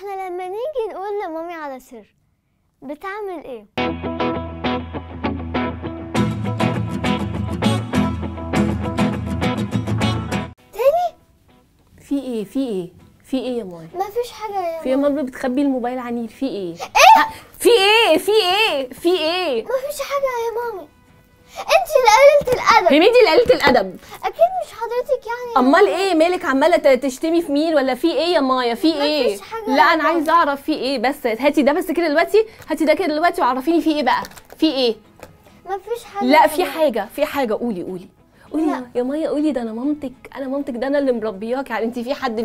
احنا لما نيجي نقول لمامي على سر بتعمل ايه؟ تاني؟ في ايه في ايه يا ماي؟ مفيش حاجه يا ماما. في ماما بتخبي الموبايل عني، في ايه؟ في ايه؟ مفيش حاجه يا مامي، انت اللي قللت الادب. هي مين دي اللي قلت الادب؟ اكيد مش حضرتك يعني. امال ايه مالك عماله تشتمي في مين ولا في ايه يا مايا؟ في ايه؟ مفيش حاجة لا يا انا ماما. عايزه اعرف في ايه، بس هاتي ده بس كده دلوقتي، هاتي ده كده دلوقتي وعرفيني في ايه بقى، في ايه؟ مفيش حاجه لا يا في ماما. حاجه قولي لا. يا مايا قولي. ده انا مامتك ده انا اللي مربياك، يعني انت في حد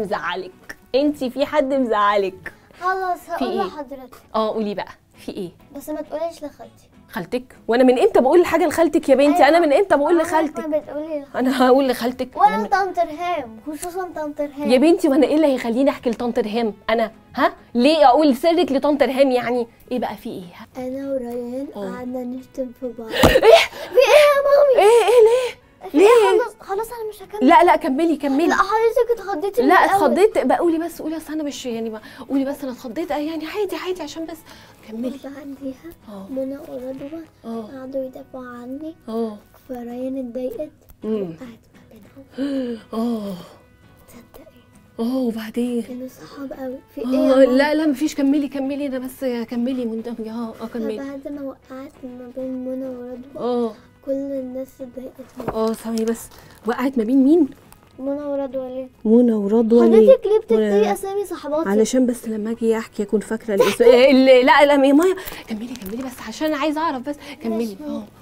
مزعلك؟ خلاص هقول إيه؟ لحضرتك. قولي بقى في ايه؟ بس ما تقوليش لخالتي. خالتك؟ وانا من امتى بقول حاجه لخالتك يا بنتي؟ أيوة. انا من امتى بقول عمرك لخالتك؟ ما بتقولي لخالتي. انا هقول لخالتك ولا طنط رهام، خصوصا طنط رهام. يا بنتي، وانا ايه اللي هيخليني احكي لطنط رهام؟ انا ليه اقول سرك لطنط رهام يعني؟ ايه بقى في ايه؟ انا وريان قعدنا نشتم في بعض. ايه في ايه يا مامي؟ ايه ليه؟ خلاص انا مش هكمل. لا كملي لا حضرتك اتخضيتي من لا الأول. اتخضيت بقى. قولي بس اصل انا مش يعني قولي بس انا اتخضيت يعني عادي عشان بس كملي. بعديها منى ورضوى قعدوا يدافعوا عني. فريان اتضايقت وقعت ما بينهم. تصدقي؟ وبعدين كانوا صحاب قوي. في ايه يا ماما؟ لا مفيش، كملي انا بس كملي منتهي. كملي. فبعد ما وقعت ما بين منى ورضوى كل الناس اتضايقت مني. ثواني بس، وقعت ما بين مين؟ منى ورضوى. ليه؟ منى ورضوى حضرتك ليه بتكتبي اسامي صحباتي؟ علشان بس لما اجي احكي اكون فاكره الاسم. لا يا مايا كملي بس عشان انا عايزه اعرف بس. كملي.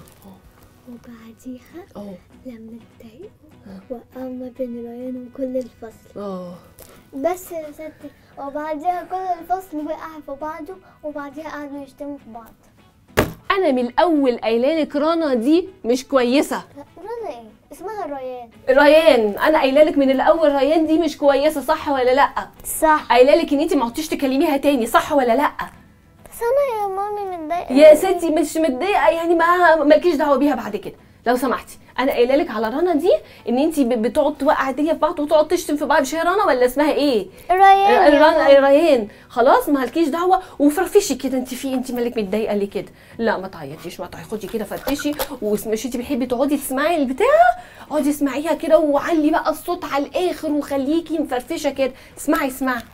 وبعديها لما اتضايقوا وقعوا ما بين ريان وكل الفصل. بس يا ستي، وبعديها كل الفصل وقع في بعضه، وبعديها قعدوا يشتموا في بعض. انا من الاول قايله لك رنا دي مش كويسه. لا رنا ايه؟ اسمها ريان. انا قايله لك من الاول ريان دي مش كويسه، صح ولا لا؟ صح. قايله لك ان انت ما عدتيش تكلميها تاني، صح ولا لا؟ بس انا يا مامي متضايقه. يا ستي مش متضايقه يعني، مالكيش دعوه بيها بعد كده لو سمحتي. انا قايله لك على رنا دي ان انت بتقعد توقع الدنيا في بعض وتقعد تشتم في بعض. مش هي رنا ولا اسمها ايه؟ ريان. خلاص مالكيش دعوه. وفرفشي كده، انت مالك متضايقه ليه كده؟ لا ما تعيطيش، خدي كده فرفشي. ومش انت بتحبي تقعدي تسمعي البتاع، اقعدي اسمعيها كده وعلي بقى الصوت على الاخر وخليكي مفرفشه كده. اسمعي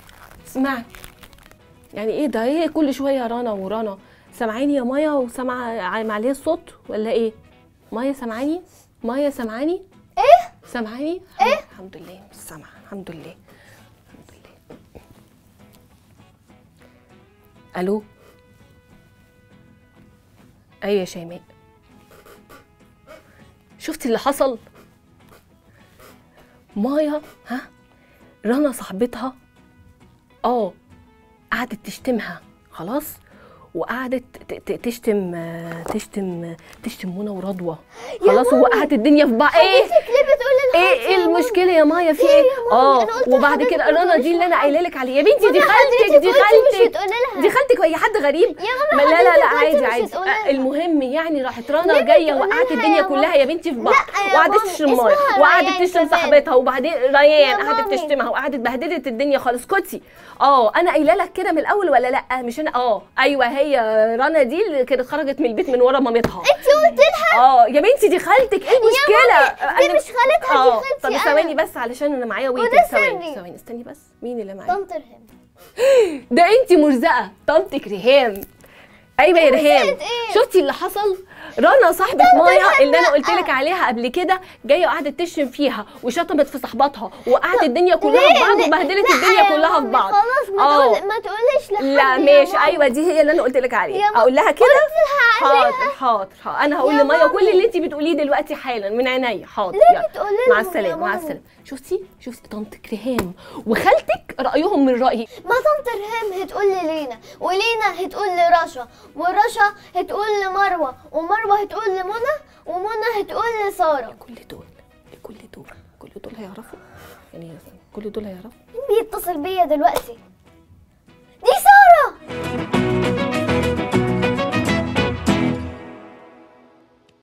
يعني ايه ده؟ ايه كل شويه رنا؟ سامعاني يا مايا وسامعه معليه الصوت ولا ايه؟ مايا سامعاني؟ ايه؟ سامعاني؟ ايه؟ الحمد لله مش سامعه. الحمد لله. الو. ايوه يا شيماء، شفتي اللي حصل؟ مايا رنا صاحبتها قعدت تشتمها خلاص، وقعدت تشتم منى ورضوى خلاص، ووقعت الدنيا في بعض. ايه؟ ليه بتقولي ايه المشكله يا مايا؟ في ايه؟ وبعد كده رنا دي اللي انا قايله لك عليها يا بنتي، دي خالتك وهي حد غريب؟ يا ماما لا عادي. المهم يعني راحت رنا جايه وقعت الدنيا كلها يا بنتي في بعض، وقعدت تشتم مايا وقعدت تشتم صاحبتها، وبعدين ريان قعدت تشتمها وقعدت بهدلت الدنيا خالص. كنتي انا قايله لك كده من الاول ولا لا؟ مش انا ايوه هي رنا دي اللي كانت خرجت من البيت من ورا مامتها. انت قلت لها؟ يا بنتي دي خالتك، ايه المشكله؟ دي مش خالتها، دي خالتي. طب ثواني بس علشان انا معايا ويتر. ثواني استني بس. مين اللي معايا؟ طنط رهام. ده انت مرزقه طنطك رهام. ايوه يا رهام. شفتي اللي حصل؟ رنا صاحبه مايا اللي انا قلت لك عليها قبل كده جايه وقعدت تشتم فيها وشتمت في صاحباتها وقعت الدنيا كلها في بعض وبهدلت الدنيا كلها في بعض. خلاص ما تقوليش لحد. لا ماشي. ايوه دي هي اللي انا قلت لك عليها. اقول لها كده؟ حاضر. انا هقول لمايا كل اللي انت بتقوليه دلوقتي حالا من عينيا. حاضر. ليه بتقولي لهم؟ مع السلامه. شفتي طنطك رهام وخالتك رايهم من رايي. ما طنط رهام هتقول للينا، ولينا هتقول لرشا، ورشا هتقول لمروه، ومروه هتقول لمنى، ومنى هتقول لساره. كل دول هيعرفوا يعني؟ كل دول هيعرفوا؟ مين بيتصل بيا دلوقتي؟ دي ساره.